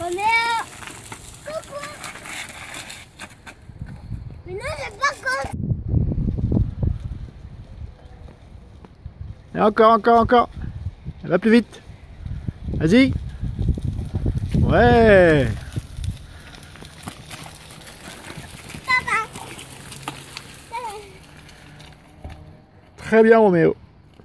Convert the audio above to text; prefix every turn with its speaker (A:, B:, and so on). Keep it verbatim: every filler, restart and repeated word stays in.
A: Roméo. Coucou. Mais non, j'ai pas compte.
B: Et encore, encore, encore. Elle va plus vite. Vas-y. Ouais.
A: Papa.
B: Très bien, Roméo.